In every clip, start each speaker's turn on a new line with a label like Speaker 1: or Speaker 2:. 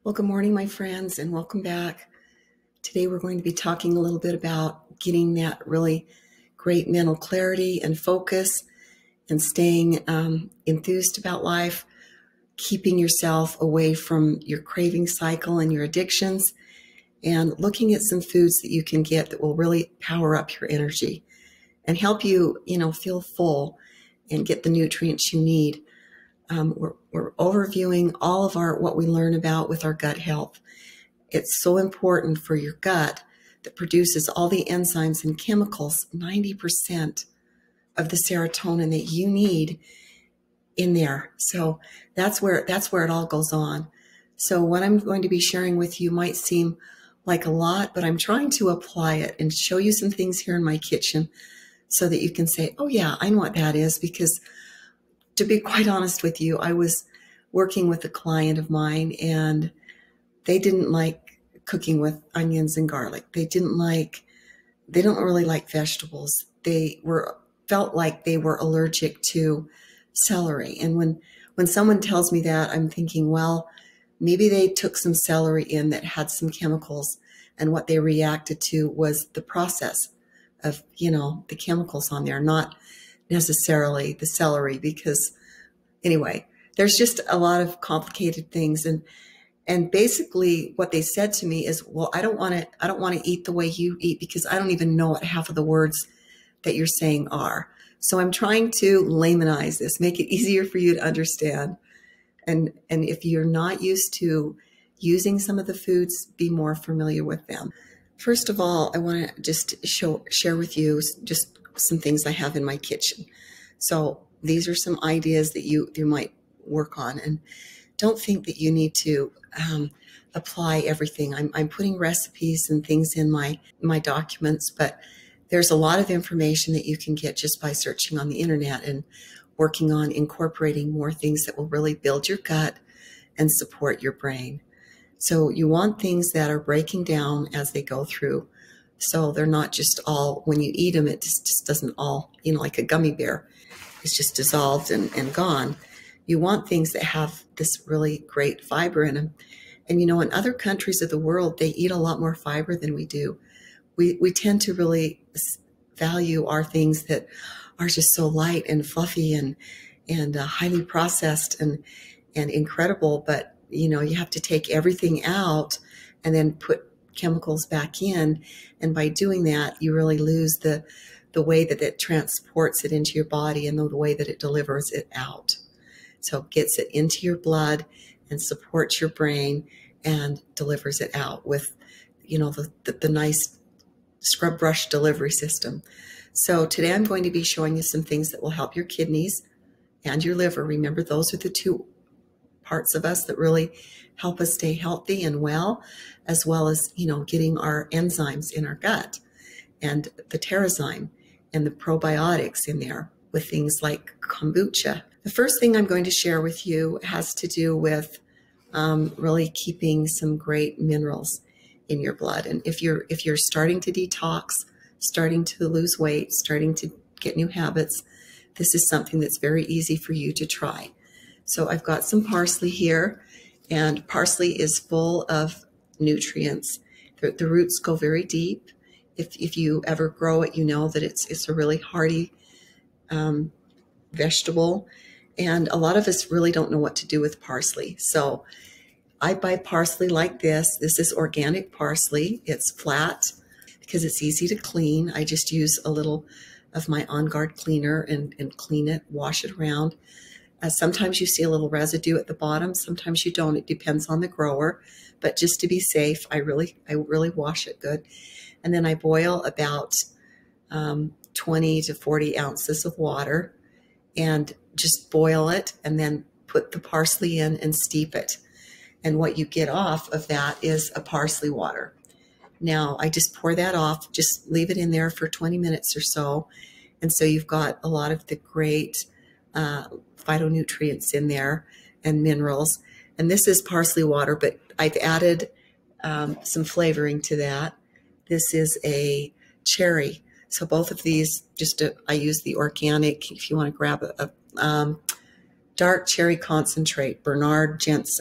Speaker 1: Well, good morning, my friends, and welcome back. Today we're going to be talking a little bit about getting that really great mental clarity and focus and staying enthused about life, keeping yourself away from your craving cycle and your addictions, and looking at some foods that you can get that will really power up your energy and help you, feel full and get the nutrients you need. We're overviewing all of what we learn about with our gut health. It's so important for your gut that produces all the enzymes and chemicals, 90% of the serotonin that you need in there. So that's where it all goes on. So what I'm going to be sharing with you might seem like a lot, but I'm trying to apply it and show you some things here in my kitchen so that you can say, oh yeah, I know what that is. Because to be quite honest with you, I was working with a client of mine and they didn't like cooking with onions and garlic. They don't really like vegetables. They felt like they were allergic to celery. And when someone tells me that, I'm thinking, well, maybe they took some celery in that had some chemicals, and what they reacted to was the process of, the chemicals on there, not necessarily the celery, because anyway, there's just a lot of complicated things. And basically what they said to me is, well, I don't want to eat the way you eat because I don't even know what half of the words that you're saying are. So I'm trying to laymanize this, make it easier for you to understand. And if you're not used to using some of the foods, be more familiar with them. First of all, I want to just share with you just some things I have in my kitchen. So these are some ideas that you might work on, and don't think that you need to apply everything. I'm putting recipes and things in my documents, but there's a lot of information that you can get just by searching on the internet and working on incorporating more things that will really build your gut and support your brain. So you want things that are breaking down as they go through. So they're not just all, when you eat them, it just doesn't all, like a gummy bear. It's just dissolved and gone. You want things that have this really great fiber in them. And, in other countries of the world, they eat a lot more fiber than we do. We tend to really value our things that are just so light and fluffy and highly processed and incredible. But, you have to take everything out and then put chemicals back in. And by doing that, you really lose the way that it transports it into your body and the way that it delivers it out. So it gets it into your blood and supports your brain and delivers it out with, the nice scrub brush delivery system. So today I'm going to be showing you some things that will help your kidneys and your liver. Remember, those are the two parts of us that really help us stay healthy and well as, getting our enzymes in our gut and the Terrazyme and the probiotics in there with things like kombucha. The first thing I'm going to share with you has to do with really keeping some great minerals in your blood. And if you're starting to detox, starting to lose weight, starting to get new habits, this is something that's very easy for you to try. So I've got some parsley here, and parsley is full of nutrients. The roots go very deep. If you ever grow it, you know that it's a really hardy vegetable. And a lot of us really don't know what to do with parsley. So I buy parsley like this. This is organic parsley. It's flat because it's easy to clean. I just use a little of my On Guard cleaner and clean it, wash it around. Sometimes you see a little residue at the bottom. Sometimes you don't. It depends on the grower. But just to be safe, I really wash it good. And then I boil about 20 to 40 ounces of water and just boil it and then put the parsley in and steep it. And what you get off of that is a parsley water. Now, I just pour that off, just leave it in there for 20 minutes or so. And so you've got a lot of the great phytonutrients in there and minerals. And this is parsley water, but I've added some flavoring to that. This is a cherry. So both of these, I use the organic, if you want to grab a dark cherry concentrate, Bernard Jensen.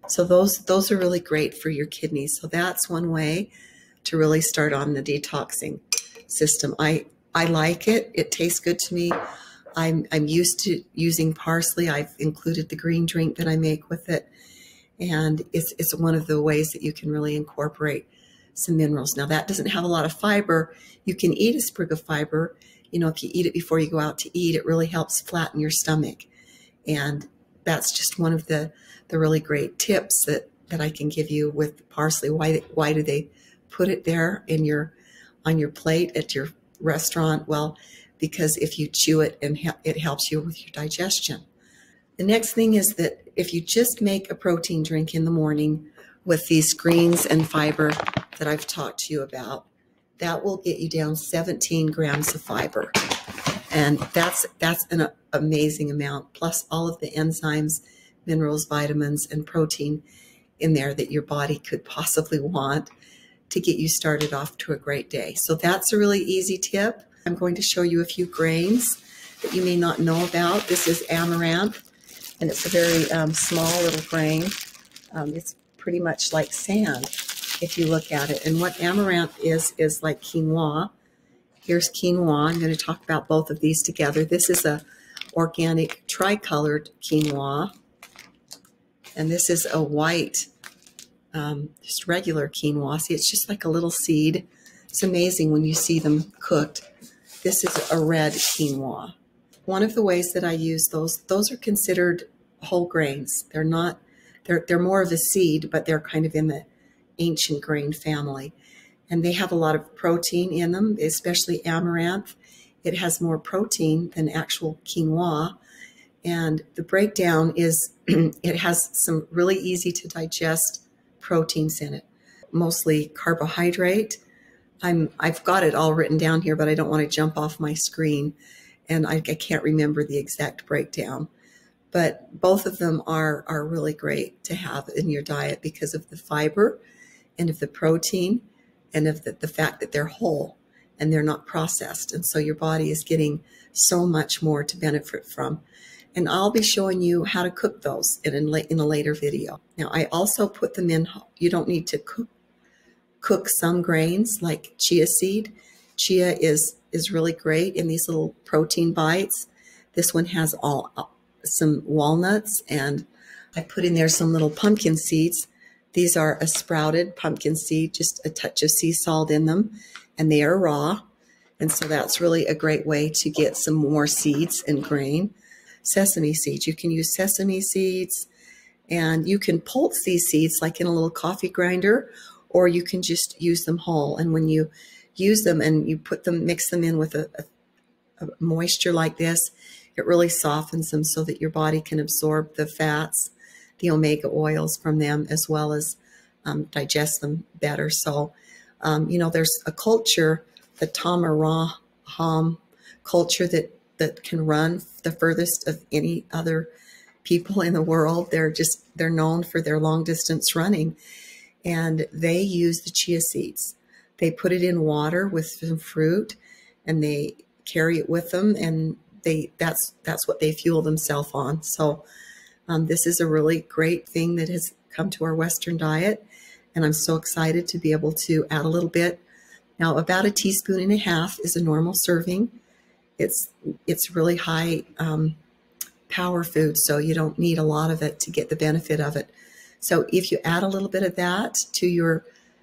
Speaker 1: So those are really great for your kidneys. So that's one way to really start on the detoxing system. I like it. It tastes good to me. I'm used to using parsley. I've included the green drink that I make with it, and it's one of the ways that you can really incorporate some minerals. Now that doesn't have a lot of fiber. You can eat a sprig of fiber. You know, if you eat it before you go out to eat, it really helps flatten your stomach. And that's just one of the really great tips that I can give you with parsley. Why do they put it there on your plate at your restaurant? Well, because if you chew it, and it helps you with your digestion. The next thing is that if you just make a protein drink in the morning with these greens and fiber that I've talked to you about, that will get you down 17 grams of fiber. And that's an amazing amount, plus all of the enzymes, minerals, vitamins, and protein in there that your body could possibly want to get you started off to a great day. So that's a really easy tip. I'm going to show you a few grains that you may not know about. This is amaranth, and it's a very small little grain. It's pretty much like sand if you look at it. And what amaranth is like quinoa. Here's quinoa. I'm going to talk about both of these together. This is a organic tricolored quinoa, and this is a white, just regular quinoa. See, it's just like a little seed. It's amazing when you see them cooked. This is a red quinoa. One of the ways that I use those are considered whole grains. They're not, they're more of a seed, but they're kind of in the ancient grain family. And they have a lot of protein in them, especially amaranth. It has more protein than actual quinoa. And the breakdown is it has some really easy to digest proteins in it, mostly carbohydrate. I've got it all written down here, but I don't want to jump off my screen, and I can't remember the exact breakdown. But both of them are really great to have in your diet because of the fiber and of the protein and of the fact that they're whole and they're not processed. And so your body is getting so much more to benefit from. And I'll be showing you how to cook those in a later video. Now, I also put them in, you don't need to cook some grains like chia seed. Chia is really great in these little protein bites. This one has some walnuts, and I put in there some little pumpkin seeds. These are a sprouted pumpkin seed, just a touch of sea salt in them, and they are raw. And so that's really a great way to get some more seeds and grain. Sesame seeds, you can use sesame seeds, and you can pulse these seeds like in a little coffee grinder, or you can just use them whole. And when you use them and you mix them in with a moisture like this, it really softens them so that your body can absorb the fats, the omega oils from them, as well as digest them better. So, you know, there's a culture, the Tamaraham culture, that can run the furthest of any other people in the world. They're known for their long distance running, and they use the chia seeds. They put it in water with some fruit, and they carry it with them, and that's what they fuel themselves on. So this is a really great thing that has come to our Western diet, and I'm so excited to be able to add a little bit. Now, about 1.5 teaspoons is a normal serving. It's really high power food, so you don't need a lot of it to get the benefit of it. So if you add a little bit of that to your,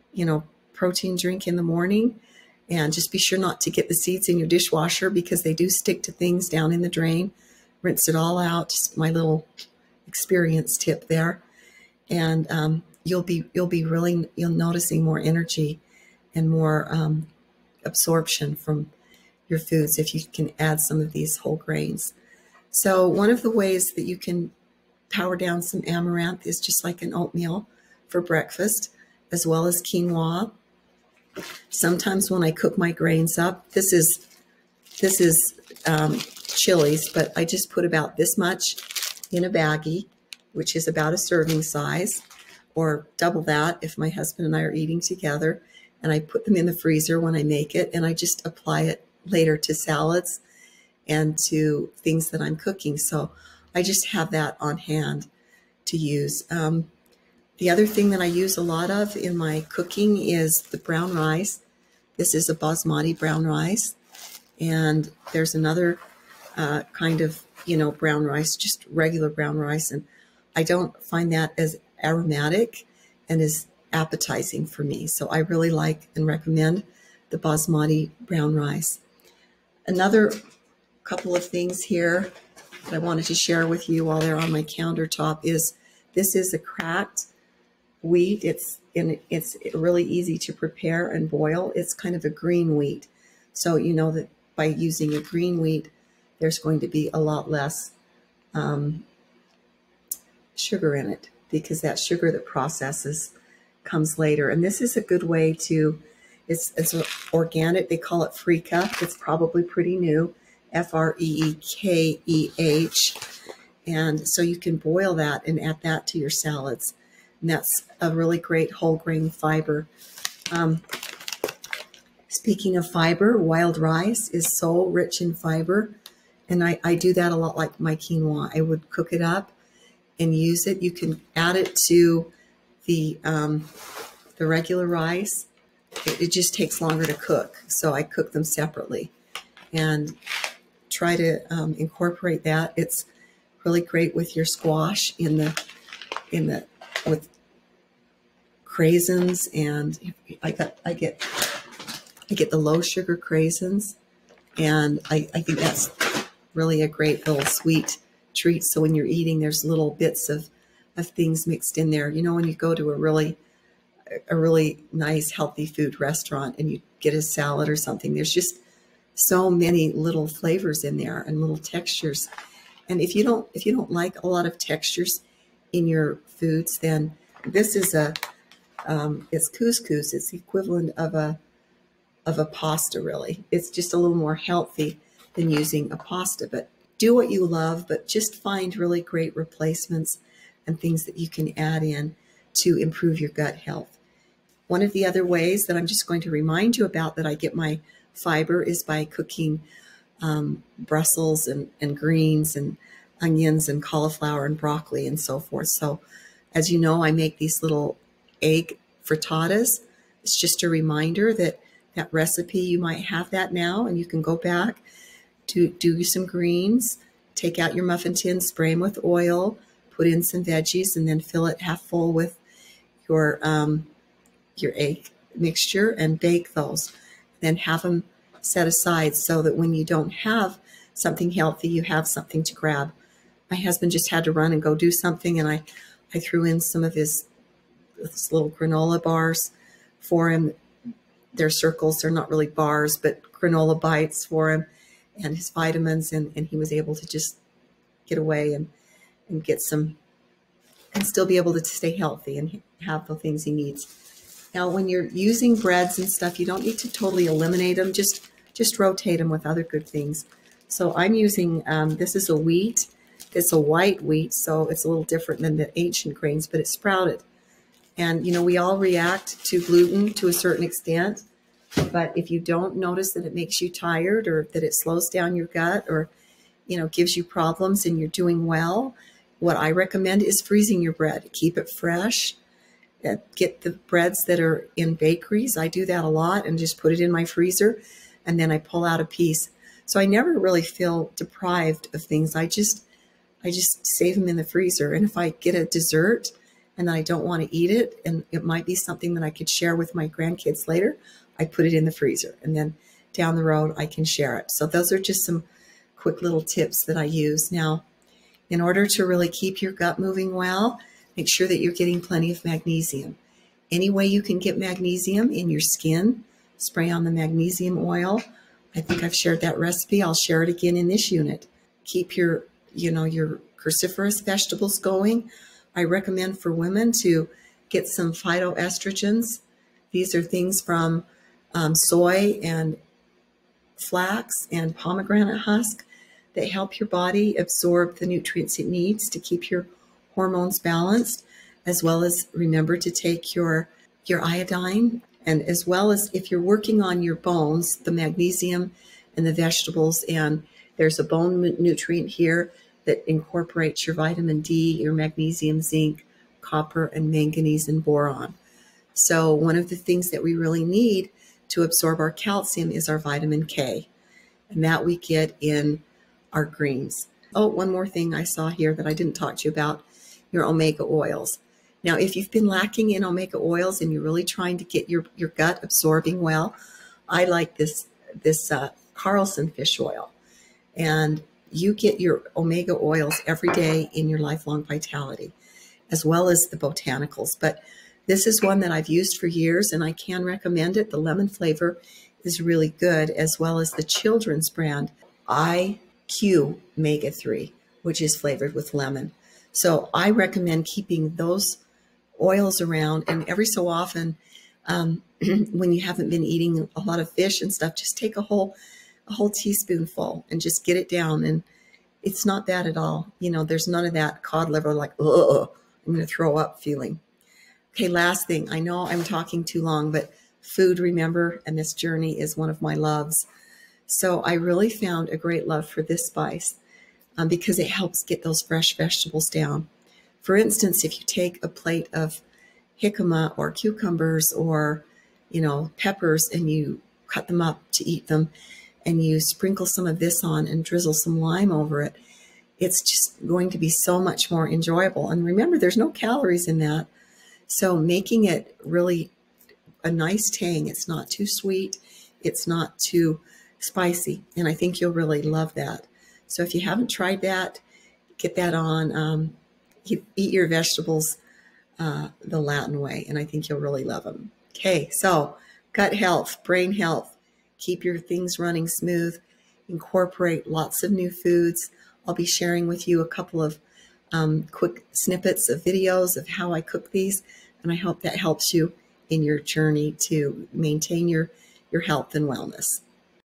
Speaker 1: protein drink in the morning, and just be sure not to get the seeds in your dishwasher because they do stick to things down in the drain. Rinse it all out. Just my little experience tip there, and you'll be noticing more energy and more absorption from your foods if you can add some of these whole grains. So one of the ways that you can power down some amaranth is just like an oatmeal for breakfast, as well as quinoa. Sometimes when I cook my grains up, this is chilies, but I just put about this much in a baggie, which is about a serving size, or double that if my husband and I are eating together. And I put them in the freezer when I make it, and I just apply it later to salads and to things that I'm cooking. So I just have that on hand to use. The other thing that I use a lot of in my cooking is the brown rice. This is a basmati brown rice. And there's another kind of, brown rice, just regular brown rice. And I don't find that as aromatic and as appetizing for me. So I really like and recommend the basmati brown rice. Another couple of things here that I wanted to share with you while they're on my countertop is this is a cracked wheat. It's really easy to prepare and boil. It's kind of a green wheat. So you know that by using a green wheat, there's going to be a lot less sugar in it, because that sugar that processes comes later. And this is a good way to, it's organic. They call it Freekeh. It's probably pretty new, Freekeh. And so you can boil that and add that to your salads. And that's a really great whole grain fiber. Speaking of fiber, wild rice is so rich in fiber. And I do that a lot like my quinoa. I would cook it up and use it. You can add it to the regular rice. It just takes longer to cook. So I cook them separately and try to incorporate that. It's really great with your squash with craisins, and I get the low sugar craisins, and I think that's really a great little sweet treat. So when you're eating, there's little bits of things mixed in there. When you go to a really nice healthy food restaurant and you get a salad or something, there's just so many little flavors in there and little textures. And if you don't like a lot of textures in your foods, then this is it's couscous. It's the equivalent of a pasta, really. It's just a little more healthy than using a pasta. But do what you love, but just find really great replacements and things that you can add in to improve your gut health. One of the other ways that I'm just going to remind you about that I get my fiber is by cooking Brussels and greens and onions and cauliflower and broccoli and so forth. So as you know, I make these little egg frittatas. It's just a reminder that recipe, you might have that now, and you can go back to do some greens, take out your muffin tin, spray them with oil, put in some veggies, and then fill it half full with your egg mixture and bake those. Then have them set aside so that when you don't have something healthy, you have something to grab. My husband just had to run and go do something, and I threw in some of his little granola bars for him. They're circles, they're not really bars, but granola bites for him, and his vitamins, and he was able to just get away and get some, and still be able to stay healthy and have the things he needs. Now, when you're using breads and stuff, you don't need to totally eliminate them, just rotate them with other good things. So I'm using, this is a wheat. It's a white wheat, so it's a little different than the ancient grains, but it's sprouted. And, we all react to gluten to a certain extent, but if you don't notice that it makes you tired or that it slows down your gut or, gives you problems and you're doing well, what I recommend is freezing your bread. Keep it fresh. Get the breads that are in bakeries. I do that a lot and just put it in my freezer, and then I pull out a piece. So I never really feel deprived of things. I just save them in the freezer. And if I get a dessert and I don't want to eat it, and it might be something that I could share with my grandkids later, I put it in the freezer, and then down the road I can share it. So those are just some quick little tips that I use. Now, in order to really keep your gut moving well, make sure that you're getting plenty of magnesium. Any way you can get magnesium in your skin, spray on the magnesium oil. I think I've shared that recipe. I'll share it again in this unit. Keep your cruciferous vegetables going. I recommend for women to get some phytoestrogens. These are things from soy and flax and pomegranate husk that help your body absorb the nutrients it needs to keep your hormones balanced, as well as remember to take your iodine, and as well as if you're working on your bones, the magnesium and the vegetables. And there's a bone nutrient here that incorporates your vitamin D, your magnesium, zinc, copper and manganese and boron. So one of the things that we really need to absorb our calcium is our vitamin K, and that we get in our greens. Oh, one more thing I saw here that I didn't talk to you about, your omega oils. Now, if you've been lacking in omega oils and you're really trying to get your gut absorbing well, I like this Carlson fish oil. And you get your omega oils every day in your Lifelong Vitality, as well as the botanicals. But this is one that I've used for years, and I can recommend it. The lemon flavor is really good, as well as the children's brand, IQ Omega 3, which is flavored with lemon. So I recommend keeping those oils around, and every so often, when you haven't been eating a lot of fish and stuff, just take a whole teaspoonful and just get it down. And it's not bad at all. You know, there's none of that cod liver, like, ugh, I'm going to throw up feeling. Okay, last thing. I know I'm talking too long, but food, remember, and this journey is one of my loves. So I really found a great love for this spice because it helps get those fresh vegetables down. For instance, if you take a plate of jicama or cucumbers or, peppers, and you cut them up to eat them, and you sprinkle some of this on and drizzle some lime over it, it's just going to be so much more enjoyable. And remember, there's no calories in that. So making it really a nice tang. It's not too sweet. It's not too spicy. And I think you'll really love that. So if you haven't tried that, get that on. Eat your vegetables the Latin way, and I think you'll really love them. Okay, so gut health, brain health, keep your things running smooth, incorporate lots of new foods. I'll be sharing with you a couple of quick snippets of videos of how I cook these, and I hope that helps you in your journey to maintain your health and wellness.